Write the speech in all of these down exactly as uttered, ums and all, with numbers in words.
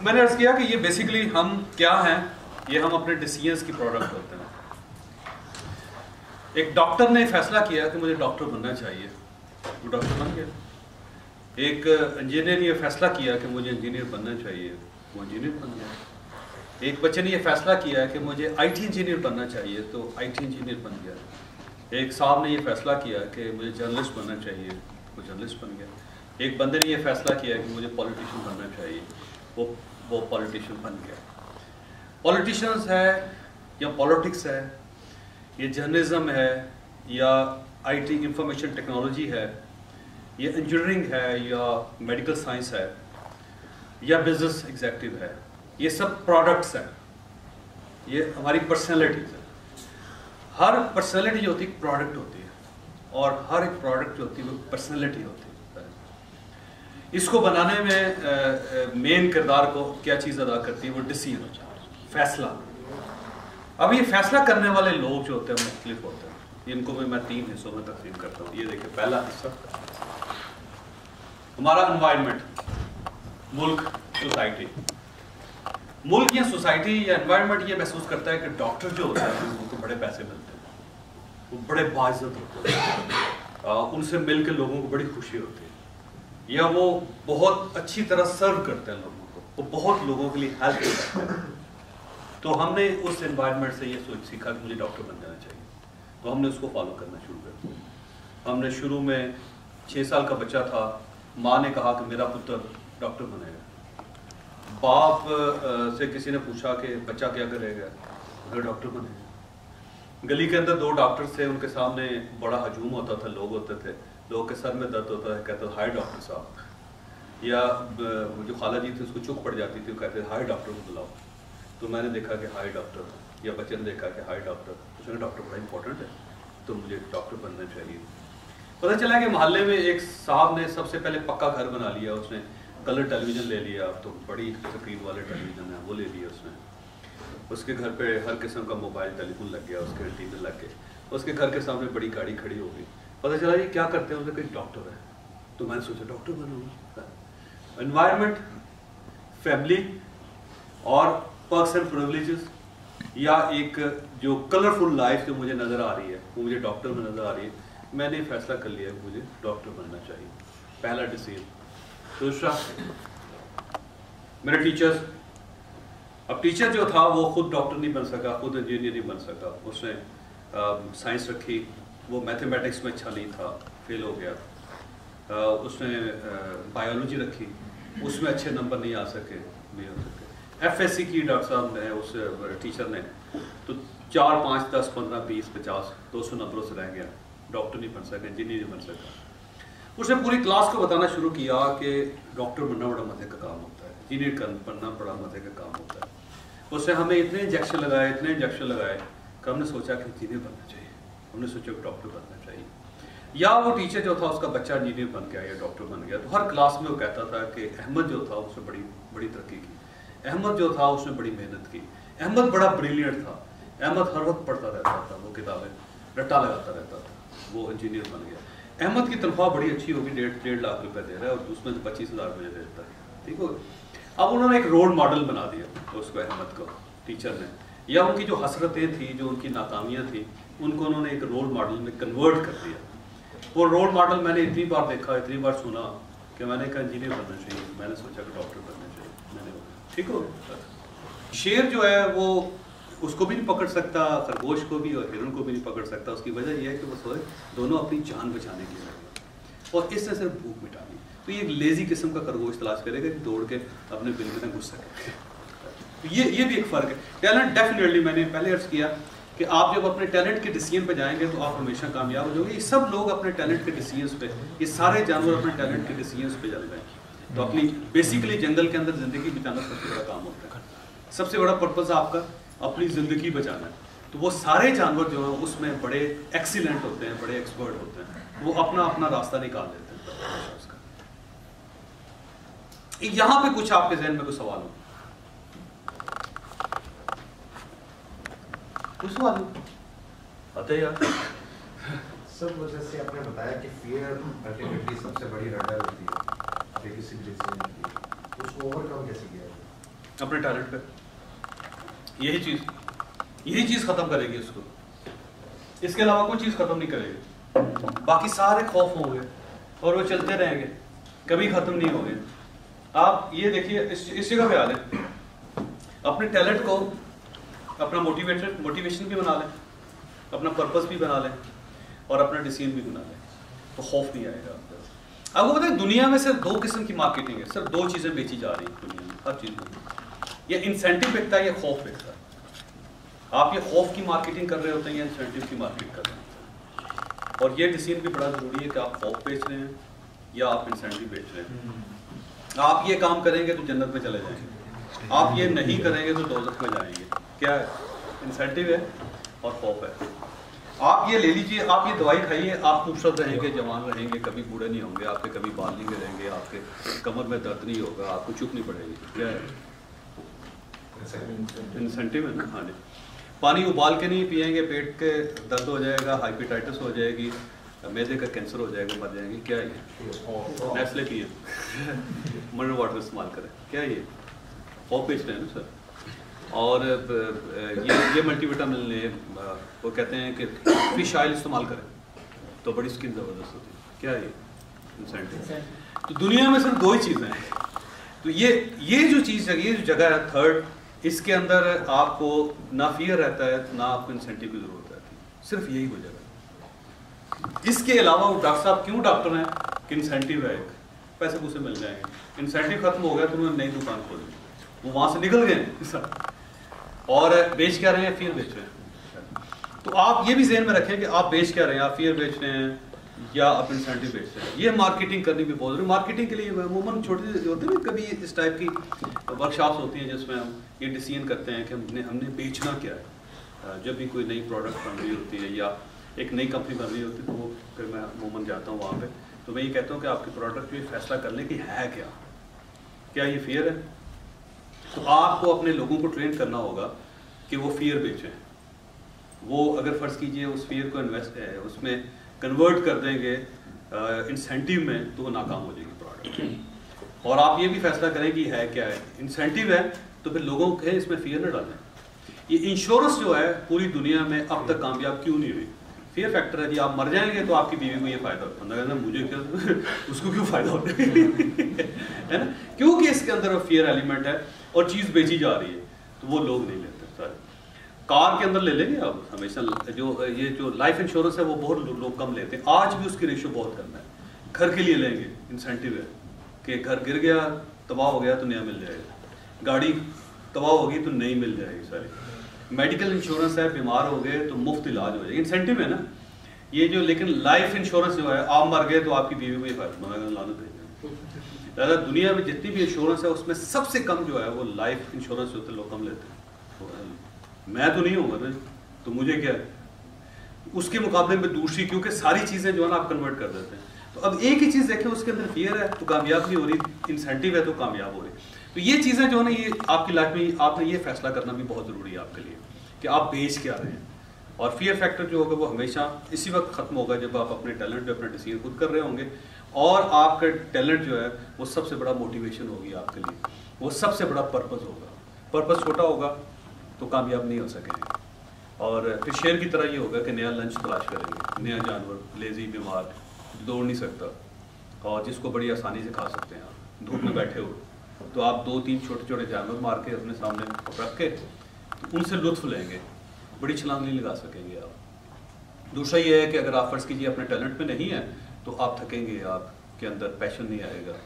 میں نے عرض کیا کہ یہ بیسیکلی ہم کیا ہیں، یہ ہم اپنے ڈیسیژنس کی پروڈکٹ ہوتے ہیں. ایک ڈاکٹر نے فیصلہ کیا کہ مجھے ڈاکٹر بننا چاہیے، وہ ڈاکٹر بن گیا. ایک انجینئر نے یہ فیصلہ کیا کہ مجھے انجینئر بننا چاہیے، وہ انجینئر بن گیا. ایک بچے نے یہ فیصلہ کیا کہ مجھے آئی ٹی انجینئر بننا چاہیے تو آئی ٹی انجینئر بن گیا. ایک صاحب نے یہ فیصلہ کیا کہ مجھے جرنلسٹ بننا چاہیے، وہ جرنلسٹ بن گیا. ایک بندے نے یہ فیصلہ کیا کہ مجھے پولیٹیشین بننا چاہیے، وہ وہ پولیٹیشین بن گیا. پولیٹیشینز ہے یا پولیٹکس ہے، یہ جرنلزم ہے یا آئی ٹی انفارمیشن ٹیکنالوجی ہے، یہ انجینئرنگ ہے یا میڈیکل سائنس ہے یا بزنس ایگزیکٹو ہے، یہ سب پروڈکٹس ہیں، یہ ہماری پرسنالٹیز ہیں. ہر پرسنالٹی جو ہوتی ہے ایک پروڈکٹ ہوتی ہے، اور ہر ایک پروڈکٹ جو ہوتی ہے وہ پرسنالٹی ہوتی ہے. اس کو بنانے میں مین کردار کو کیا چیز ادا کرتی ہے، وہ ڈیسیژن، فیصلہ. اب یہ فیصلہ کرنے والے لوگ جو ہوتے ہیں مختلف ہوتے ہیں. ان کو بھی میں تین حصوں میں تقسیم کرتا ہوں. یہ دیکھیں، پہلا حصہ ہمارا انوائرمنٹ، ملک، سوسائٹی. ملک یا سوسائٹی یا انوائرمنٹ یہ محسوس کرتا ہے کہ ڈاکٹر جو ہوتا ہے ان کو بڑے پیسے ملتے ہیں، وہ بڑے باعزت ہوتے ہیں، ان سے مل کے لوگوں کو بڑی خوشی ہوتی ہے، یا وہ بہت اچھی طرح سرو کرتے ہیں لوگوں کو، وہ بہت لوگوں کے لیے ہیلپ کرتے ہیں. تو ہم نے اس انوائرمنٹ سے یہ سوچ سیکھا کہ مجھے ڈاکٹر بن جانا چاہیے، تو ہم نے اس کو فالو کرنا شروع کر دیا. ہم نے شروع میں چھ سال کا بچہ تھا، ماں نے کہا کہ میرا پتر ڈاکٹر بنے گا. باپ سے کسی نے پوچھا کہ بچہ کیا کرے گا، اگر ڈاکٹر بنے گا. گلی کے اندر دو ڈاکٹر تھے، ان کے سامنے بڑا ہجوم ہوتا تھا، لوگ ہوتے تھے، لوگوں کے سر میں درد ہوتا ہے، کہتے ہائے ڈاکٹر صاحب. یا جو خالہ جی تھی اس کو چک پڑ جاتی تھی، وہ کہتے ہائے ڈاکٹر کو بلاؤ. تو میں نے دیکھا کہ ہائے ڈاکٹر، یا بچے نے دیکھا کہ ہائے ڈاکٹر، اس نے ڈاکٹر بڑا امپورٹنٹ ہے تو مجھے ڈاکٹر بننا چاہیے. پتہ چلا کہ محلے میں ایک صاحب نے سب سے پہلے پکا گھر بنا لیا، اس نے کلر ٹیلی ویژن لے لیا، اب تو بڑی اسکرین والے ٹیلی ویژن ہیں وہ لے لیا اس نے. اس کے گھر پہ ہر قسم کا موبائل ٹیلی فون لگ گیا، اس کے ٹی وی لگ گئے، اس کے گھر کے سامنے بڑی گاڑی کھڑی ہو گئی. پتہ چلا یہ کیا کرتے ہیں، ان کا ڈاکٹر ہے. تو میں نے سوچا ڈاکٹر بنوں. انوائرمنٹ، فیملی اور پرکس اینڈ پریولیجز، یا ایک جو کلرفل لائف جو مجھے نظر آ رہی ہے وہ مجھے ڈاکٹر میں نظر آ رہی ہے. میں نے فیصلہ کر لیا کہ مجھے ڈاکٹر بننا چاہیے، پہلا ڈیسیژن. دوسرا میرے ٹیچرز. اب ٹیچر جو تھا وہ خود ڈاکٹر نہیں بن سکا، خود انجینئر نہیں بن سکا. اس نے سائنس رکھی، وہ میتھمیٹکس میں اچھا نہیں تھا، فیل ہو گیا. اس نے بایولوجی رکھی، اس میں اچھے نمبر نہیں آ سکے، نہیں ہو سکے. ایف ایس سی کی ڈاکٹر صاحب نے، اس ٹیچر نے، تو چار پانچ دس پندرہ بیس پچاس دو سو نمبروں سے رہ گیا، ڈاکٹر نہیں بن سکا، انجینئر نہیں بن سکا. اس نے پوری کلاس کو بتانا شروع کیا کہ ڈاکٹر بننا بڑا مزے کا کام ہوتا ہے، انجینئر بننا بڑا مزے کا کام ہوتا ہے. اس نے ہمیں اتنے انجیکشن لگائے اتنے انجیکشن لگائے کہ ہم نے سوچا کہ انجینئر بننا چاہیے، ہم نے سوچا کہ ڈاکٹر بننا چاہیے. یا وہ ٹیچر جو تھا اس کا بچہ انجینئر بن گیا یا ڈاکٹر بن گیا، تو ہر کلاس میں وہ کہتا تھا کہ احمد جو تھا اس نے بڑی بڑی ترقی کی، احمد جو تھا اس نے بڑی محنت کی، احمد بڑا بریلینٹ تھا، احمد ہر وقت پڑھتا رہتا تھا، وہ کتابیں رٹا لگاتا رہتا تھا، وہ انجینئر بن گیا. احمد کی تنخواہ بڑی اچھی ہوگی، ڈیڑھ ڈیڑھ لاکھ روپے دے رہا ہے اور اس میں سے پچیس ہزار مجھے دیتا ہے. ٹھیک ہو. اب انہوں نے ایک رول ماڈل بنا دیا اس کو، احمد کو، ٹیچر نے. یا ان کی جو حسرتیں تھیں، جو ان کی ناکامیاں تھیں، ان کو انہوں نے ایک رول ماڈل میں کنورٹ کر دیا. وہ رول ماڈل میں نے اتنی بار دیکھا، اتنی بار سنا کہ میں نے کہا انجینئر بننا چاہیے. میں نے سوچا کہ ڈاکٹر بننا چاہیے. میں نے ٹھیک ہو. شیر جو ہے وہ اس کو بھی نہیں پکڑ سکتا، خرگوش کو بھی اور ہرن کو بھی نہیں پکڑ سکتا. اس کی وجہ یہ ہے کہ وہ سوئے دونوں اپنی جان بچانے کے لیے اور اس سے صرف بھوک مٹانی. تو یہ ایک لیزی قسم کا خرگوش تلاش کرے گا کہ دوڑ کے اپنے بل میں نہ گھس سکے. یہ یہ بھی ایک فرق ہے. ٹیلنٹ ڈیفینیٹلی، میں نے پہلے عرض کیا کہ آپ جب اپنے ٹیلنٹ کے ڈیسیژن پہ جائیں گے تو آپ ہمیشہ کامیاب ہو جاؤ گے. یہ سب لوگ اپنے ٹیلنٹ کے ڈیسیژنس پہ، یہ سارے جانور اپنے ٹیلنٹ کے ڈیسیژنس پہ چل رہے ہیں. تو اپنی بیسیکلی جنگل کے اندر زندگی بچانا سب سے بڑا کام ہوتا ہے. سب سے بڑا پرپز آپ کا اپنی زندگی بچانا ہے. تو وہ سارے جانور جو ہیں اس میں بڑے ایکسیلنٹ ہوتے ہیں، بڑے ایکسپرٹ ہوتے ہیں، وہ اپنا اپنا راستہ نکال دیتے ہیں. یہاں پہ کچھ آپ کے ذہن میں کوئی سوال ہو؟ کچھ سوال ہو آتے یار سب وجہ سے آپ نے بتایا کہ فیئر الٹیمیٹلی سب سے بڑی رڈر ہوتی ہے کسی بھی ڈیسیژن کی. اس کو اوور کم کیسے کیا؟ اپنے ٹیلنٹ پہ. یہی چیز یہی چیز ختم کرے گی اس کو, اس کے علاوہ کوئی چیز ختم نہیں کرے گی. باقی سارے خوف ہوں گے اور وہ چلتے رہیں گے, کبھی ختم نہیں ہوں گے. آپ یہ دیکھیے اس جگہ پہ آ لیں, اپنے ٹیلنٹ کو اپنا موٹیویٹر موٹیویشن بھی بنا لیں, اپنا پرپس بھی بنا لیں اور اپنا ڈیسیژن بھی بنا لیں, تو خوف نہیں آئے گا. آپ کو پتہ ہے دنیا میں صرف دو قسم کی مارکیٹنگ ہے, صرف دو چیزیں بیچی جا رہی ہیں دنیا میں, ہر چیز میں. یہ انسینٹیو بکتا ہے, یہ خوف بکتا ہے. آپ یہ خوف کی مارکیٹنگ کر رہے ہوتے ہیں یا انسینٹیو کی مارکیٹ کر رہے ہیں. اور یہ ڈیسیژن بھی بڑا ضروری ہے کہ آپ خوف بیچ رہے ہیں یا آپ انسینٹیو بیچ رہے ہیں. آپ یہ کام کریں گے تو جنت میں چلے جائیں گے, آپ یہ نہیں کریں گے تو دوزخ میں جائیں گے. کیا ہے؟ انسینٹیو ہے اور خوف ہے. آپ یہ لے لیجیے, آپ یہ دوائی کھائیے, آپ خوبصورت رہیں گے, جوان رہیں گے, کبھی بوڑھے نہیں ہوں گے, آپ کے کبھی بال نہیں گریں گے, آپ کے کمر میں درد نہیں ہوگا, آپ کو چپ نہیں پڑے گی. کیا ہے؟ انسینٹیو ہے نا. ہاں جی. پانی ابال کے نہیں پئیں گے, پیٹ کے درد ہو جائے گا, ہائپیٹائٹس ہو جائے گی, میدے کا کینسر ہو جائے گا, مر جائیں گے. کیا ہے یہ؟ نیسلے پئیں, منرل واٹر استعمال کریں. کیا ہے یہ؟ خوف بیچ رہے ہیں نا سر. اور یہ یہ ملٹی وٹامن لیں, وہ کہتے ہیں کہ فش آئل استعمال کریں تو بڑی اسکن زبردست ہوتی ہے. کیا ہے یہ؟ انسینٹیو. تو دنیا میں صرف دو ہی چیزیں ہیں. تو یہ یہ جو چیز ہے, یہ جو جگہ ہے تھرڈ, اس کے اندر آپ کو نہ فیئر رہتا ہے نہ آپ کو انسینٹیو کی ضرورت رہتی ہے. صرف یہی ہو جائے گا. اس کے علاوہ وہ ڈاکٹر صاحب کیوں ڈاکٹر ہیں کہ انسینٹیو ہے, ایک پیسے پوسے مل جائیں گے. انسینٹیو ختم ہو گیا تو انہوں نے نئی دکان کھولی, وہ وہاں سے نکل گئے اور بیچ کیا رہے ہیں؟ فیئر بیچ رہے ہیں. تو آپ یہ بھی ذہن میں رکھیں کہ آپ بیچ کیا رہے ہیں, آپ فیئر بیچ رہے ہیں یا آپ انسینٹیو بیچ رہے ہیں. یہ مارکیٹنگ کرنی بھی بہت ضروری. مارکیٹنگ کے لیے عموماً چھوٹی ہوتی ہے نا, کبھی اس ٹائپ کی ورک شاپس ہوتی ہیں جس میں ہم یہ ڈیسیژن کرتے ہیں کہ ہم نے ہم نے بیچنا کیا ہے. جب بھی کوئی نئی پروڈکٹ بن رہی ہوتی ہے یا ایک نئی کمپنی بن رہی ہوتی ہے, تو وہ پھر میں عموماً جاتا ہوں وہاں پہ, تو میں یہ کہتا ہوں کہ آپ کی پروڈکٹ یہ فیصلہ کر لیں کہ ہے کیا. کیا یہ فیئر ہے؟ تو آپ کو اپنے لوگوں کو ٹرین کرنا ہوگا کہ وہ فیئر بیچیں. وہ اگر فرض کیجئے اس فیئر کو انویسٹ ہے, اس میں کنورٹ کر دیں گے انسینٹیو میں, تو وہ ناکام ہو جائے گی پروڈکٹ. اور آپ یہ بھی فیصلہ کریں کہ ہے کیا ہے. انسینٹیو ہے تو پھر لوگوں کے اس میں فیئر نہ ڈالیں. یہ انشورنس جو ہے پوری دنیا میں اب تک کامیاب کیوں نہیں ہوئی؟ فیئر فیکٹر ہے جی. آپ مر جائیں گے تو آپ کی بیوی کو یہ فائدہ ہوتا ہے, مجھے کیا, اس کو کیوں فائدہ ہوتا ہے نا, کیونکہ اس کے اندر وہ فیئر ایلیمنٹ ہے اور چیز بیچی جا رہی ہے, تو وہ لوگ نہیں لیتے. سارے کار کے اندر لے لیں گے آپ, ہمیشہ جو یہ جو لائف انشورنس ہے وہ بہت لوگ کم لیتے ہیں, آج بھی اس کی ریشو بہت کم ہے. گھر کے لیے لیں گے, انسینٹیو ہے کہ گھر گر گیا, تباہ ہو گیا تو نیا مل جائے گا, گاڑی تباہ ہوگی تو نئی مل جائے گی ساری. میڈیکل انشورنس ہے, بیمار ہو گئے تو مفت علاج ہو جائے گا, انسینٹیو ہے نا یہ جو. لیکن لائف انشورنس جو ہے, آپ مر گئے تو آپ کی بیوی کو یہ فائدہ لانت ہے. زیادہ دنیا میں جتنی بھی انشورنس ہے اس میں سب سے کم جو ہے وہ لائف انشورنس ہوتے ہیں, لوگ کم لیتے ہیں. میں تو نہیں ہوں گا نا, تو مجھے کیا ہے اس کے مقابلے میں دوسری, کیونکہ ساری چیزیں جو ہے نا آپ کنورٹ کر دیتے ہیں. تو اب ایک ہی چیز دیکھیں, اس کے اندر فیئر ہے تو کامیاب نہیں ہو رہی, انسینٹیو ہے تو کامیاب ہو رہی. تو یہ چیزیں جو ہے نا, یہ آپ کی لائف میں آپ نے یہ فیصلہ کرنا بھی بہت ضروری ہے آپ کے لیے کہ آپ بیچ کیا رہے ہیں. اور فیئر فیکٹر جو ہوگا وہ ہمیشہ اسی وقت ختم ہوگا جب آپ اپنے ٹیلنٹ پہ اپنا ڈیسیژن خود کر رہے ہوں گے, اور آپ کا ٹیلنٹ جو ہے وہ سب سے بڑا موٹیویشن ہوگی آپ کے لیے, وہ سب سے بڑا پرپز ہوگا. پرپز چھوٹا ہوگا تو کامیاب نہیں ہو سکیں گے. اور پھر شیر کی طرح یہ ہوگا کہ نیا لنچ تلاش کریں گے, نیا جانور, لیزی, بیمار, دوڑ نہیں سکتا اور جس کو بڑی آسانی سے کھا سکتے ہیں آپ, دھوپ میں بیٹھے ہو تو آپ دو تین چھوٹے چھوٹے جانور مار کے اپنے سامنے رکھ کے ان سے لطف لیں گے, بڑی چھلانگ نہیں لگا سکیں گے آپ. دوسرا یہ ہے کہ اگر آپ فرض کیجیے اپنے ٹیلنٹ میں نہیں ہے تو آپ تھکیں گے, آپ کے اندر پیشن نہیں آئے گا,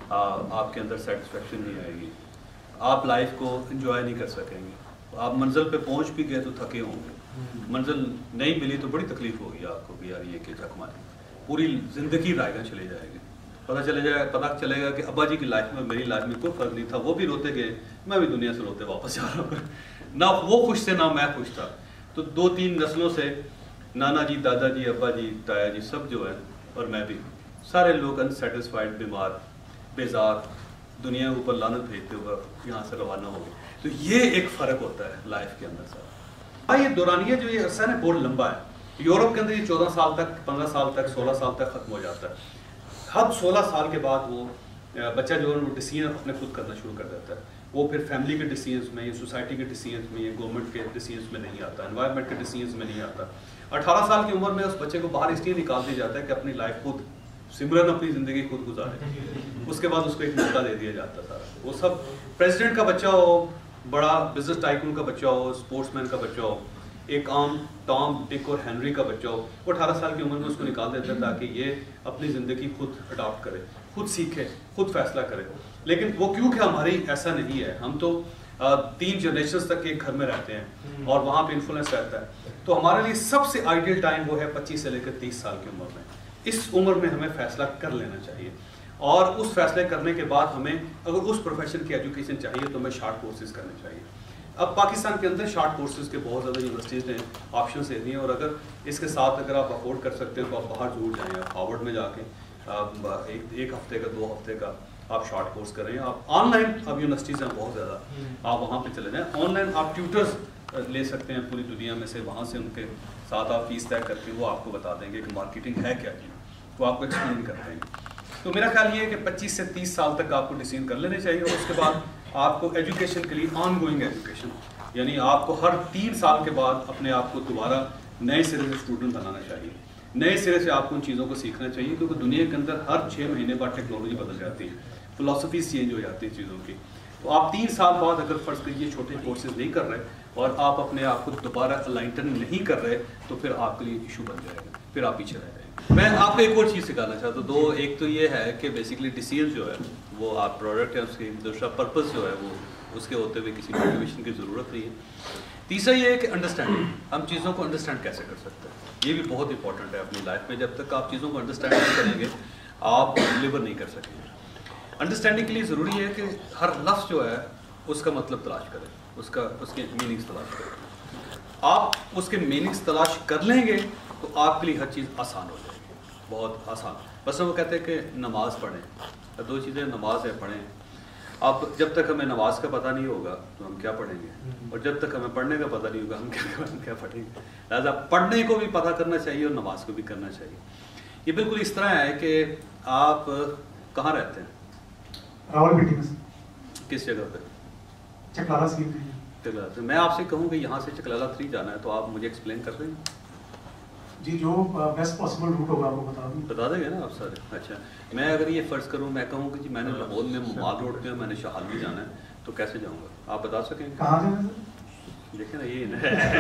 آپ کے اندر سیٹسفیکشن نہیں آئے گی, آپ لائف کو انجوائے نہیں کر سکیں گے. آپ منزل پہ پہنچ بھی گئے تو تھکے ہوں گے, منزل نہیں ملی تو بڑی تکلیف ہوگی آپ کو کہ یار یہ کہ جھک ماری, پوری زندگی رائے گا چلے جائے گی. پتہ چلے جائے پتہ چلے گا کہ ابا جی کی لائف میں میری لائف میں کوئی فرق نہیں تھا, وہ بھی روتے گئے, میں بھی دنیا سے روتے واپس جا رہا ہوں, نہ وہ خوش تھے نہ میں خوش تھا. تو دو تین نسلوں سے نانا جی, دادا جی, ابا جی, تایا جی, سب جو ہے اور میں بھی, سارے لوگ انسیٹسفائڈ, بیمار, بیزار, دنیا کے اوپر لعنت بھیجتے ہوئے یہاں سے روانہ ہو گئے. تو یہ ایک فرق ہوتا ہے لائف کے اندر سر. ہاں یہ دورانیہ جو یہ عرصہ ہے بہت لمبا ہے. یورپ کے اندر یہ چودہ سال تک, پندرہ سال تک, سولہ سال تک ختم ہو جاتا ہے. حد سولہ سال کے بعد وہ بچہ جو ہے وہ ڈیسیژن اپنے خود کرنا شروع کر دیتا ہے. وہ پھر فیملی کے ڈیسیجنس میں یا سوسائٹی کے ڈیسیجنس میں یا گورنمنٹ کے ڈیسیجنس میں نہیں آتا, انوائرمنٹ کے ڈیسیجنس میں نہیں آتا. اٹھارہ سال کی عمر میں اس بچے کو باہر اس لیے نکال دیا جاتا ہے کہ اپنی لائف خود سمرن اپنی زندگی خود گزارے. اس کے بعد اس کو ایک موقع دے دیا جاتا تھا. وہ سب پریزیڈنٹ کا بچہ ہو, بڑا بزنس ٹائکون کا بچہ ہو, اسپورٹس مین کا بچہ ہو, ایک عام ٹام ڈک اور ہینری کا بچہ ہو, وہ اٹھارہ سال کی عمر میں اس کو نکال دیتا ہے تاکہ یہ اپنی زندگی خود اڈاپٹ کرے, خود سیکھے, خود فیصلہ کرے. لیکن وہ کیونکہ ہماری ایسا نہیں ہے, ہم تو تین جنریشنز تک ایک گھر میں رہتے ہیں اور وہاں پہ انفلوئنس رہتا ہے, تو ہمارے لیے سب سے آئیڈیل ٹائم وہ ہے پچیس سے لے کر تیس سال کی عمر میں. اس عمر میں ہمیں فیصلہ کر لینا چاہیے, اور اس فیصلے کرنے کے بعد ہمیں اگر اس پروفیشن کی ایجوکیشن چاہیے تو ہمیں شارٹ کورسز کرنے چاہیے. اب پاکستان کے اندر شارٹ کورسز کے بہت زیادہ یونیورسٹیز ہیں, آپشنس دے دی ہیں, اور اگر اس کے ساتھ اگر آپ افورڈ کر سکتے ہیں تو آپ باہر ضرور جائیں. آپ ہارورڈ میں جا کے ایک ایک ہفتے کا, دو ہفتے کا آپ شارٹ کورس کریں. آپ آن لائن اب یونیورسٹیز ہیں بہت زیادہ, آپ وہاں پہ چلے جائیں. آن لائن آپ ٹیوٹرز لے سکتے ہیں پوری دنیا میں سے, وہاں سے ان کے ساتھ آپ فیس طے کر کے وہ آپ کو بتا دیں گے کہ مارکیٹنگ ہے کیا چیز, وہ آپ کو ایکسپلین کرتے ہیں. تو میرا خیال یہ ہے کہ پچیس سے تیس سال تک آپ کو ڈیسیژن کر لینے چاہیے, اور اس کے بعد آپ کو ایجوکیشن کے لیے آن گوئنگ ایجوکیشن, یعنی آپ کو ہر تین سال کے بعد اپنے آپ کو دوبارہ نئے سرے سے اسٹوڈنٹ بنانا چاہیے, نئے سرے سے آپ کو ان چیزوں کو سیکھنا چاہیے, کیونکہ دنیا کے اندر ہر چھ مہینے بعد ٹیکنالوجی بدل جاتی ہے, فلاسفیز چینج ہو جاتی ہیں چیزوں کی. تو آپ تین سال بعد اگر فرض کریے چھوٹے کورسز نہیں کر رہے اور آپ اپنے آپ کو دوبارہ الائنٹن نہیں کر رہے, تو پھر آپ کے لیے ایشو بن جائے گا, پھر آپ پیچھے رہ جائیں گے. میں آپ کو ایک اور چیز سکھانا چاہتا ہوں, دو, ایک تو یہ ہے کہ بیسکلی ڈیسیژن جو ہے وہ آپ پروڈکٹ ہے اس کی, دوسرا پرپز جو ہے وہ اس کے ہوتے ہوئے کسی موٹیویشن کی ضرورت نہیں ہے. تیسرا یہ ہے کہ انڈرسٹینڈنگ, ہم چیزوں کو انڈرسٹینڈ کیسے کر سکتے ہیں, یہ بھی بہت امپورٹنٹ ہے اپنی لائف میں. جب تک آپ چیزوں کو انڈرسٹینڈ نہیں کریں گے آپ ڈلیور نہیں کر سکیں گے. انڈرسٹینڈنگ کے لیے ضروری ہے کہ ہر لفظ جو ہے اس کا مطلب تلاش کریں, اس کا اس کے میننگس تلاش کریں. آپ اس کے میننگس تلاش کر لیں گے تو آپ کے لیے ہر چیز آسان ہو جائے گی, بہت آسان. بس وہ کہتے ہیں کہ نماز پڑھیں, دو چیزیں نماز ہے پڑھیں. اب جب تک ہمیں نماز کا پتہ نہیں ہوگا تو ہم کیا پڑھیں گے, اور جب تک ہمیں پڑھنے کا پتہ نہیں ہوگا ہم کیا کیا پڑھیں گے. لہٰذا پڑھنے کو بھی پتہ کرنا چاہیے اور نماز کو بھی کرنا چاہیے. یہ بالکل اس طرح ہے کہ آپ کہاں رہتے ہیں؟ راولپنڈی میں. کس جگہ پہ؟ چکلالہ تھری. چکلالہ تھری. میں آپ سے کہوں کہ یہاں سے چکلالہ تھری جانا ہے تو آپ مجھے ایکسپلین کر رہے ہیں؟ جی, جو بیسٹ پاسبل روٹ ہوگا آپ کو بتا دوں. بتا دیں گے نا آپ سارے. اچھا, میں اگر یہ فرض کروں, میں کہوں کہ جی میں نے لاہور میں مال روڈ پہ میں نے شہالمی جانا ہے, تو کیسے جاؤں گا, آپ بتا سکیں گے؟ کہاں جانا ہے؟ دیکھیں نا یہ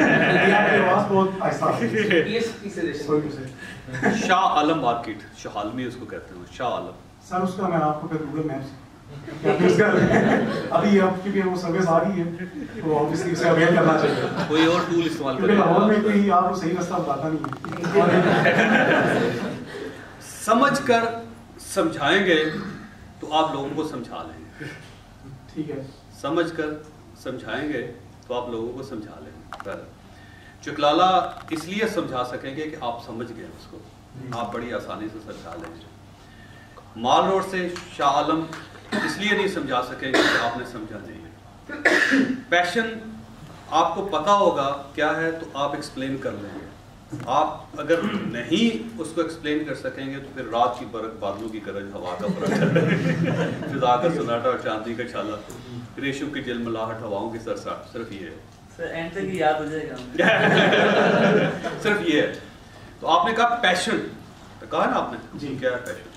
شاہ عالم مارکیٹ, شہالمی اس کو کہتے ہیں, شاہ عالم. سر اس کا میں آپ کو پھر گوگل میپس ابھی اب کیونکہ وہ سروس آ رہی ہے تو آبویسلی اسے اویل کرنا چاہیے, کوئی اور ٹول استعمال کریں. لاہور میں کوئی آپ کو صحیح راستہ بتاتا نہیں. سمجھ کر سمجھائیں گے تو آپ لوگوں کو سمجھا لیں گے. ٹھیک ہے, سمجھ کر سمجھائیں گے تو آپ لوگوں کو سمجھا لیں گے. چکلالہ اس لیے سمجھا سکیں گے کہ آپ سمجھ گئے اس کو, آپ بڑی آسانی سے سمجھا لیں گے. مال روڈ سے شاہ عالم اس لیے نہیں سمجھا سکیں گے کہ آپ نے سمجھا نہیں ہے. پیشن آپ کو پتا ہوگا کیا ہے تو آپ ایکسپلین کر لیں گے. آپ اگر نہیں اس کو ایکسپلین کر سکیں گے تو پھر رات کی برق, بادلوں کی گرج, ہوا کا فرق, فضا کا سناٹا اور چاندی کا چھالا, ریشم کی جلملاہٹ, ہواؤں کی سرساٹ, صرف یہ ہے. یاد ہو جائے گا صرف یہ ہے. تو آپ نے کہا پیشن, کہا نا آپ نے, جی کیا ہے پیشن؟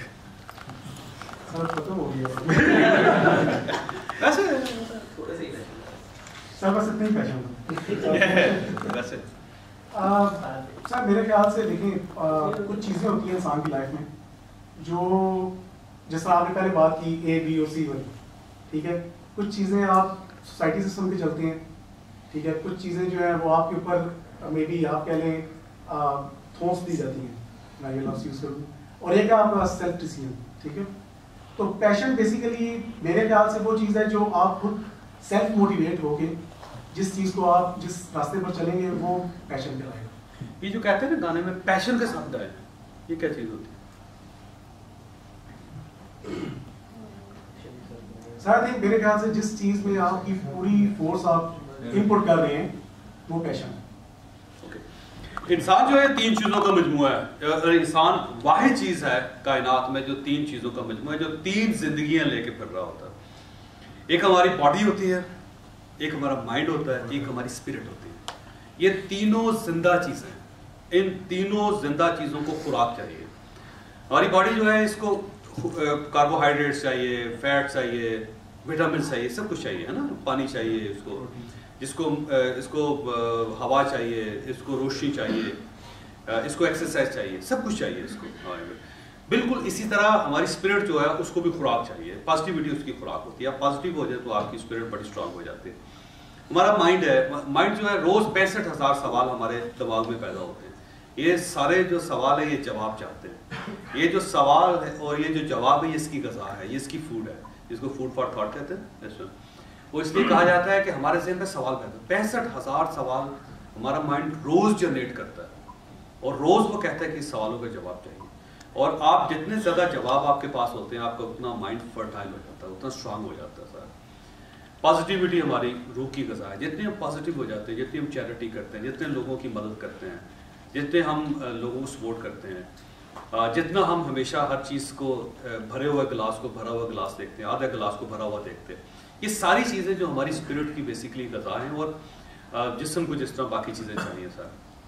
ختم ہو گیا ویسے سر, بس اتنا ہی پیشن. ویسے سر میرے خیال سے دیکھیں کچھ چیزیں ہوتی ہیں انسان کی لائف میں جو, جس طرح آپ نے پہلے بات کی اے بی اور سی والی, ٹھیک ہے, کچھ چیزیں آپ سوسائٹی سے سن کے چلتے ہیں, ٹھیک ہے, کچھ چیزیں جو ہیں وہ آپ کے اوپر مے بی آپ کہہ لیں تھوس دی جاتی ہیں, میں یہ لفظ یوز کروں, اور ایک آپ کا سیلف ڈیسیژن. ٹھیک ہے, تو پیشن بیسیکلی میرے خیال سے وہ چیز ہے جو آپ خود سیلف موٹیویٹ ہو کے جس چیز کو آپ جس راستے پر چلیں گے وہ پیشن کہلائے گا. یہ جو کہتے ہیں نا گانے میں پیشن کے ساتھ گائے, یہ کیا چیز ہوتی ہے؟ سر دیکھ میرے خیال سے جس چیز میں آپ کی پوری فورس آپ انپٹ کر رہے ہیں وہ پیشن ہے. انسان جو ہے تین چیزوں کا مجموعہ ہے, اور انسان واحد چیز ہے کائنات میں جو تین چیزوں کا مجموعہ ہے, جو تین زندگیاں لے کے پھر رہا ہوتا ہے. ایک ہماری باڈی ہوتی ہے، ایک ہمارا مائنڈ ہوتا ہے، ایک ہماری اسپرٹ ہوتی ہے. یہ تینوں زندہ چیزیں ہیں. ان تینوں زندہ چیزوں کو خوراک چاہیے. ہماری باڈی جو ہے اس کو کاربوہائیڈریٹس چاہیے، فیٹ چاہیے، وٹامن چاہیے، سب کچھ چاہیے ہے نا. پانی چاہیے اس کو، جس کو اس کو ہوا چاہیے، اس کو روشنی چاہیے، اس کو ایکسرسائز چاہیے، سب کچھ چاہیے اس کو. بالکل اسی طرح ہماری اسپرٹ جو ہے اس کو بھی خوراک چاہیے. پازیٹیوٹی اس کی خوراک ہوتی ہے. آپ پازیٹیو ہو جائے تو آپ کی اسپرٹ بڑی اسٹرانگ ہو جاتی ہے. ہمارا مائنڈ ہے، مائنڈ جو ہے روز پینسٹھ ہزار سوال ہمارے دماغ میں پیدا ہوتے ہیں. یہ سارے جو سوال ہیں یہ جواب چاہتے ہیں. یہ جو سوال ہے اور یہ جو جواب ہے یہ اس کی غذا ہے، یہ اس کی فوڈ ہے، جس کو فوڈ فار تھاٹ کہتے ہیں. وہ اس لیے کہا جاتا ہے کہ ہمارے ذہن میں سوال پیدا ہوتے ہیں. پینسٹھ ہزار سوال ہمارا مائنڈ روز جنریٹ کرتا ہے اور روز وہ کہتا ہے کہ اس سوالوں کا جواب چاہیے. اور آپ جتنے زیادہ جواب آپ کے پاس ہوتے ہیں آپ کا اتنا مائنڈ فرٹائل ہو جاتا ہے، اتنا اسٹرانگ ہو جاتا ہے. سر پازیٹیوٹی ہماری روح کی غذا ہے. جتنے ہم پازیٹیو ہو جاتے ہیں، جتنی ہم چیریٹی کرتے ہیں، جتنے لوگوں کی مدد کرتے ہیں، جتنے ہم لوگوں کو سپورٹ کرتے ہیں، جتنا ہم ہمیشہ ہر چیز کو بھرے ہوئے گلاس کو بھرا ہوا گلاس دیکھتے ہیں، آدھے گلاس کو بھرا ہوا دیکھتے ہیں. یہ ساری چیزیں جو ہماری اسپرٹ کی بیسیکلی غذا ہیں. اور جسم کو جس طرح باقی چیزیں چاہیے. سر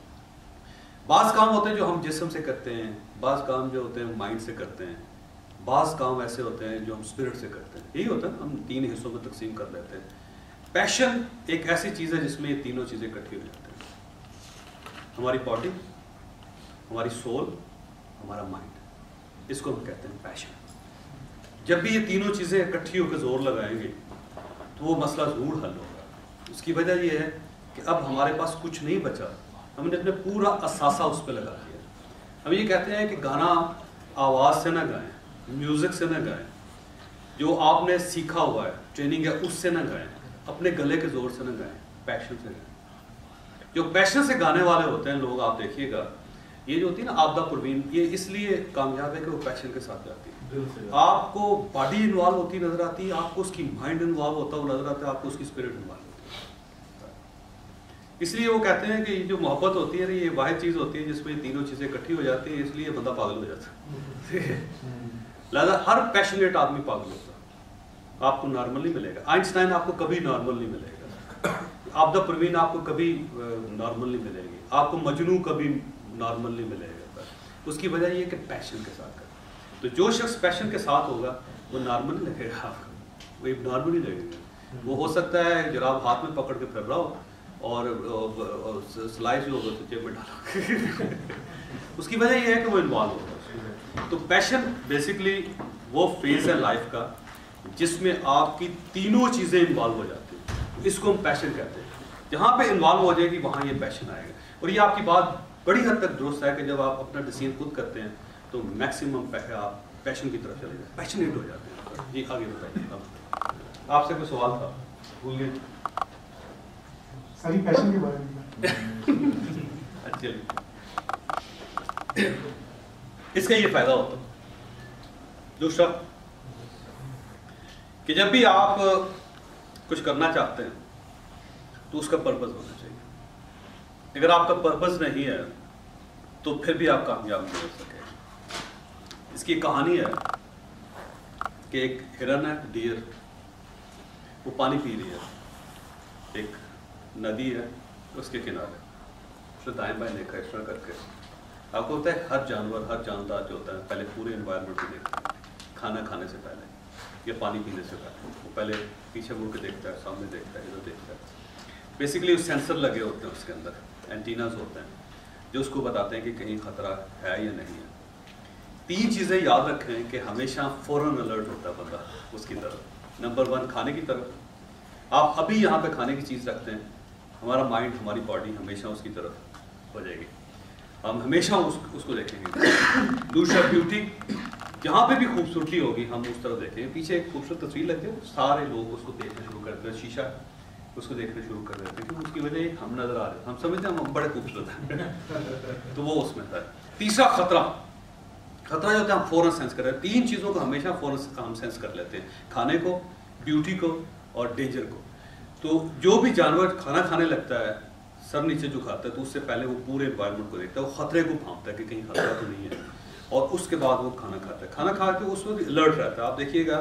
بعض کام ہوتے ہیں جو ہم جسم سے کرتے ہیں، بعض کام جو ہوتے ہیں مائنڈ سے کرتے ہیں، بعض کام ایسے ہوتے ہیں جو ہم اسپرٹ سے کرتے ہیں. یہی ہوتا ہے ہم تین حصوں میں تقسیم کر لیتے ہیں. پیشن ایک ایسی چیز ہے جس میں یہ تینوں چیزیں اکٹھی ہو جاتی ہیں. ہماری باڈی، ہماری سول، ہمارا مائنڈ، اس کو ہم کہتے ہیں پیشن. جب بھی یہ تینوں چیزیں اکٹھی ہو کے زور لگائیں گے تو وہ مسئلہ ضرور حل ہوگا. اس کی وجہ یہ ہے کہ اب ہمارے پاس کچھ نہیں بچا، ہم نے اپنے پورا اثاثہ اس پہ لگا دیا. ہم یہ کہتے ہیں کہ گانا آواز سے نہ گائیں، میوزک سے نہ گائیں، جو آپ نے سیکھا ہوا ہے، ٹریننگ ہے، اس سے نہ گائیں، اپنے گلے کے زور سے نہ گائیں، پیشن سے گائیں. جو پیشن سے گانے والے ہوتے ہیں لوگ، آپ دیکھیے گا یہ جو ہوتی ہے نا عابدہ پروین، یہ اس لیے کامیاب ہے کہ وہ پیشن کے ساتھ جاتی ہے. آپ کو باڈی انوالو ہوتی نظر آتی ہے، آپ کو اس کی مائنڈ انوالو ہوتا وہ نظر آتا ہے، آپ کو اس کی اسپرٹ انوالو ہوتی ہے. اس لیے وہ کہتے ہیں کہ یہ جو محبت ہوتی ہے یہ واحد چیز ہوتی ہے جس میں یہ تینوں چیزیں اکٹھی ہو جاتی ہیں. اس لیے بندہ پاگل ہو جاتا ہے. لہٰذا ہر پیشنیٹ آدمی پاگل ہوتا ہے. آپ کو نارمل نہیں ملے گا. آئنسٹائن آپ کو کبھی نارمل نہیں ملے گا. عابدہ پروین آپ کو کبھی نارمل نہیں ملے گی. آپ کو مجنوں کبھی نارمل نہیں ملے گا. اس کی وجہ یہ کہ پیشن کے ساتھ کریں. تو جو شخص پیشن کے ساتھ ہوگا وہ نارمل نہیں لگے گا، آپ کو وہ نارمل ہی لگے گا. وہ ہو سکتا ہے جراب ہاتھ میں پکڑ کے پھر رہا ہو اور سلائی جو ہوگا تو جیب میں ڈالو. اس کی وجہ یہ ہے کہ وہ انوالو ہوگا. تو پیشن بیسکلی وہ فیز ہے لائف کا جس میں آپ کی تینوں چیزیں انوالو ہو جاتی ہیں. اس کو ہم پیشن کہتے ہیں. جہاں پہ انوالو ہو جائے گی وہاں یہ پیشن آئے گا. اور یہ آپ کی بات بڑی حد تک درست ہے کہ جب آپ اپنا ڈیسیژن خود کرتے ہیں تو میکسیمم آپ پیشن کی طرف چلے جائیں، پیشنیٹ ہو جاتے ہیں. جی آگے بتائیے. اب آپ سے کوئی سوال تھا بھول گئے؟ ساری پیشن کے بارے میں. اچھا اس کا یہ فائدہ ہوتا. دوسرا کہ جب بھی آپ کچھ کرنا چاہتے ہیں تو اس کا پرپز ہونا چاہیے. اگر آپ کا پرپز نہیں ہے تو پھر بھی آپ کامیاب نہیں ہو سکے. اس کی کہانی ہے کہ ایک ہرن ہے، ڈیر، وہ پانی پی رہی ہے. ایک ندی ہے اس کے کنارے، اس نے دائیں بائیں دیکھا اس طرح کر کے. آپ کو ہوتا ہے ہر جانور، ہر جاندار جو ہوتا ہے پہلے پورے انوائرمنٹ کو دیکھتا ہے. کھانا کھانے سے پہلے یا پانی پینے سے پہلے وہ پہلے پیچھے مڑ کے دیکھتا ہے، سامنے دیکھتا ہے، ادھر دیکھتا ہے. بیسیکلی سینسر لگے ہوتے ہیں اس کے اندر، اینٹیناز ہوتے ہیں جو اس کو بتاتے ہیں کہ کہیں خطرہ ہے یا نہیں ہے. تین چیزیں یاد رکھیں کہ ہمیشہ فوراً الرٹ ہوتا ہے بندہ اس کی طرف. نمبر ون کھانے کی طرف. آپ ابھی یہاں پہ کھانے کی چیز رکھتے ہیں، ہمارا مائنڈ، ہماری باڈی ہمیشہ اس کی طرف ہو جائے گی. ہم ہمیشہ اس اس کو دیکھیں گے. دوسرا بیوٹی، جہاں پہ بھی خوبصورتی ہوگی ہم اس طرف دیکھیں گے. پیچھے ایک خوبصورت تصویر لگتی ہے، سارے لوگ اس کو دیکھنا شروع کرتے ہیں. شیشہ اس کو دیکھنا شروع کر دیتے ہیں کیونکہ اس کی وجہ ہم نظر آ رہے ہیں، ہم سمجھتے ہیں ہم بڑے خوبصورت ہیں. تو وہ اس میں تھا. تیسرا خطرہ. خطرہ جو ہوتا ہے ہم فوراً سینس کر رہے ہیں. تین چیزوں کو ہمیشہ فوراً ہم سینس کر لیتے ہیں، کھانے کو، بیوٹی کو اور ڈینجر کو. تو جو بھی جانور کھانا کھانے لگتا ہے، سر نیچے جو کھاتا ہے تو اس سے پہلے وہ پورے انوائرمنٹ کو دیکھتا ہے، وہ خطرے کو بھانپتا ہے کہ کہیں خطرہ تو نہیں ہے، اور اس کے بعد وہ کھانا کھاتا ہے. کھانا کھا کے اس وقت الرٹ رہتا ہے. آپ دیکھیے گا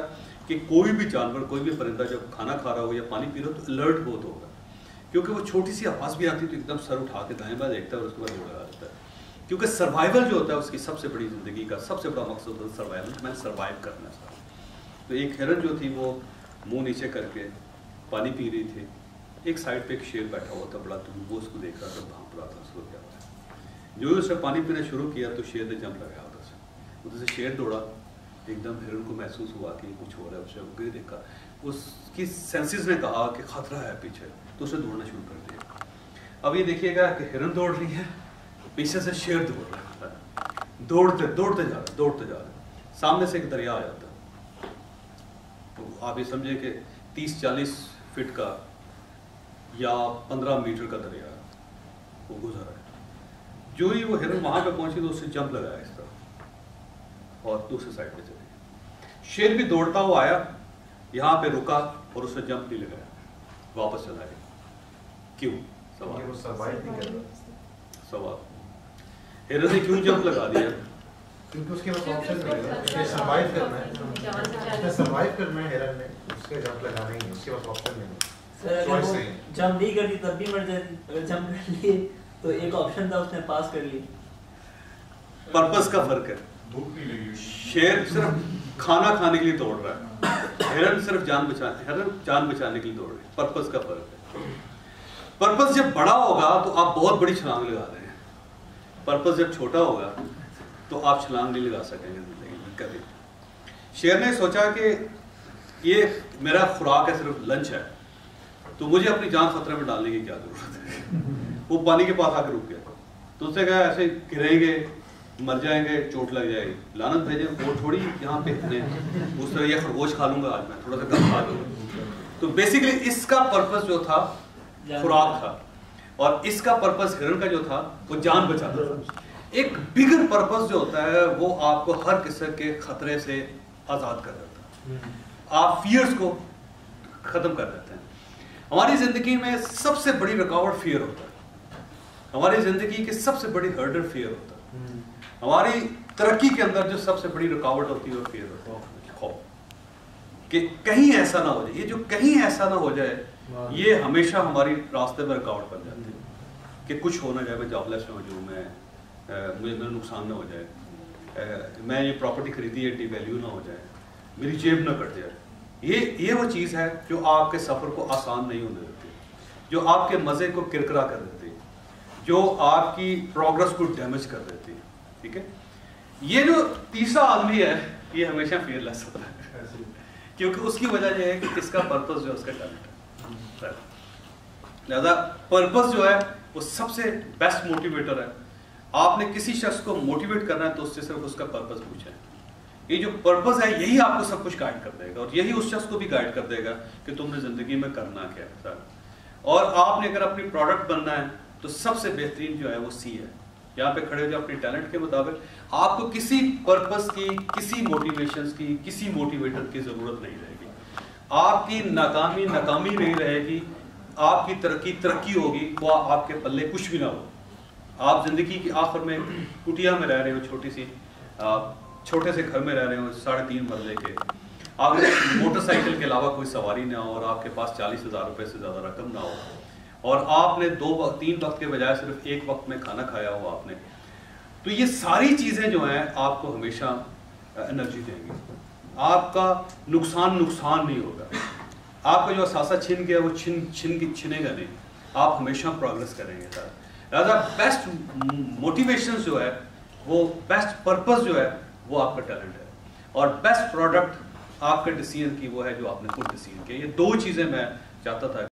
کہ کوئی بھی جانور کوئی بھی پرندہ جب کھانا کھا رہا ہو یا پانی پی رہا ہو تو الرٹ بہت ہوگا، کیونکہ وہ چھوٹی سی آواز بھی آتی ہے تو ایک دم سر اٹھا کے دائیں بائیں دیکھتا ہے اور اس کے بعد دوڑ لگا دیتا ہے، کیونکہ سروائیول جو ہوتا ہے اس کی سب سے بڑی زندگی کا سب سے بڑا مقصد ہوتا ہے سروائیول، میں نے سروائیو کرنا ہے سر۔ تو ایک ہرن جو تھی وہ منہ نیچے کر کے پانی پی رہی تھی، ایک سائڈ پہ ایک شیر بیٹھا ہوا تھا بڑا دور، وہ اس کو دیکھ رہا تھا، بھانپ رہا تھا اس کو کیا ہوا ہے۔ جو ہی اس نے پانی پینا شروع کیا تو شیر نے جمپ لگایا ادھر سے، ادھر سے شیر دوڑا، ایک دم ہرن کو محسوس ہوا کہ کچھ ہو رہا ہے، اس نے دیکھا، اس کی سینسز نے کہا کہ خطرہ ہے پیچھے، تو اسے دوڑنا شروع کر دیا۔ اب یہ دیکھیے گا کہ ہرن دوڑ رہی ہے، پیچھے سے شیر دوڑ رہا ہے، دوڑتے دوڑتے جا رہے دوڑتے جا رہے سامنے سے ایک دریا آ جاتا ہے، تو آپ یہ سمجھے کہ تیس چالیس فٹ کا یا پندرہ میٹر کا دریا وہ گزر ہے۔ جو ہی وہ ہرن وہاں پہ پہنچی تو اس سے جمپ لگایا اس طرح اور دوسرے سائڈ پہ چلی گئی۔ شیر بھی دوڑتا ہوا آیا، یہاں پہ رکا اور اس نے جمپ نہیں لگایا، واپس چلا گیا۔ کیوں؟ سوال سوال ہرن نے کیوں جمپ لگا دیا؟ کیونکہ اس کے پاس آپشن نہیں ہے، سروائیو کرنا ہے، سروائیو کرنا ہے ہرن نے، اس کے جمپ لگانا ہی، اس کے پاس آپشن نہیں ہے۔ سر اگر وہ جمپ نہیں کرتی تب بھی مر جاتی، اگر جمپ کر لیے تو ایک آپشن تھا اس نے پاس کر لی۔ پرپس کا فرق ہے، شیر صرف کھانا کھانے کے لیے دوڑ رہا ہے، ہرن صرف جان بچانے ہرن جان بچانے کے لیے دوڑ رہے ہیں، پرپس کا فرق ہے۔ پرپس جب بڑا ہوگا تو آپ بہت بڑی چھلانگ لگا رہے ہیں، پرپس جب چھوٹا ہوگا تو آپ چھلانگ نہیں لگا سکیں گے زندگی میں کبھی۔ شیر نے سوچا کہ یہ میرا خوراک ہے، صرف لنچ ہے، تو مجھے اپنی جان خطرے میں ڈالنے کی کیا ضرورت ہے۔ وہ پانی کے پاس آ کے رک گیا، تو اس نے کہا ایسے گریں گے مر جائیں گے، چوٹ لگ جائے گی، لعنت بھیجیں، وہ تھوڑی یہاں پہ اس طرح یہ خرگوش کھا لوں گا آج میں، تھوڑا سا کم کھا لوں گا۔ تو بیسیکلی اس کا پرپس جو تھا خوراک تھا، اور اس کا پرپس ہرن کا جو تھا وہ جان بچانا تھا۔ ایک بگر پرپس جو ہوتا ہے وہ آپ کو ہر قسم کے خطرے سے آزاد کر دیتا ہے، آپ فیئرز کو ختم کر دیتے ہیں۔ ہماری زندگی میں سب سے بڑی رکاوٹ فیئر ہوتا ہے، ہماری زندگی کی سب سے بڑی ہرڈر فیئر ہوتا ہے، ہماری ترقی کے اندر جو سب سے بڑی رکاوٹ ہوتی ہے وہ فیئر ہوتا ہے، خوف کہ کہیں ایسا نہ ہو جائے۔ یہ جو کہیں ایسا نہ ہو جائے یہ ہمیشہ ہماری راستے میں رکاوٹ بن جاتی ہے کہ کچھ ہو نہ جائے، میں جاب لیس نہ ہو جاؤں، میں مجھے میرا نقصان نہ ہو جائے، میں یہ پراپرٹی خریدی ہے ڈی ویلیو نہ ہو جائے، میری جیب نہ کٹ جائے۔ یہ یہ وہ چیز ہے جو آپ کے سفر کو آسان نہیں ہونے دیتی، جو آپ کے مزے کو کرکرا کر دیتی، جو آپ کی پروگرس کو ڈیمیج کر دیتی ہے، ٹھیک ہے۔ یہ جو تیسرا آدمی ہے یہ ہمیشہ فیئر لیس ہوتا ہے، کیونکہ اس کی وجہ یہ ہے کہ اس کا پرپس جو ہے اس کا ٹیلنٹ ہے، لہذا پرپس جو ہے وہ سب سے بیسٹ موٹیویٹر ہے۔ آپ نے کسی شخص کو موٹیویٹ کرنا ہے تو اس سے صرف اس کا پرپس پوچھیں، یہ جو پرپس ہے یہی آپ کو سب کچھ گائیڈ کر دے گا، اور یہی اس شخص کو بھی گائیڈ کر دے گا کہ تم نے زندگی میں کرنا کیا ہے۔ اور آپ نے اگر اپنی پروڈکٹ بننا ہے تو سب سے بہترین جو ہے وہ سی ہے، یہاں پہ کھڑے ہو جائے اپنی ٹیلنٹ کے مطابق، آپ کو کسی پرپس کی، کسی موٹیویشنز کی، کسی موٹیویٹر کی ضرورت نہیں رہے گی، آپ کی ناکامی ناکامی نہیں رہے گی، آپ کی ترقی ترقی ہوگی، وہ آپ کے پلے کچھ بھی نہ ہو۔ آپ زندگی کی آخر میں کٹیا میں رہ رہے ہو، چھوٹی سی چھوٹے سے گھر میں رہ رہے ہو ساڑھے تین مرلے کے، آپ موٹر سائیکل کے علاوہ کوئی سواری نہ ہو، اور آپ کے پاس چالیس ہزار روپے سے زیادہ رقم نہ ہو، اور آپ نے دو وقت تین وقت کے بجائے صرف ایک وقت میں کھانا کھایا ہو آپ نے، تو یہ ساری چیزیں جو ہیں آپ کو ہمیشہ انرجی دیں گی، آپ کا نقصان نقصان نہیں ہوگا، آپ کا جو اثاثہ چھن گیا وہ چھن چھن کی چھنے گا نہیں، آپ ہمیشہ پروگرس کریں گے سر۔ لہٰذا بیسٹ موٹیویشن جو ہے وہ بیسٹ پرپس جو ہے وہ آپ کا ٹیلنٹ ہے، اور بیسٹ پروڈکٹ آپ کے ڈیسیژن کی وہ ہے جو آپ نے خود ڈیسیژن کیا۔ یہ دو چیزیں میں چاہتا تھا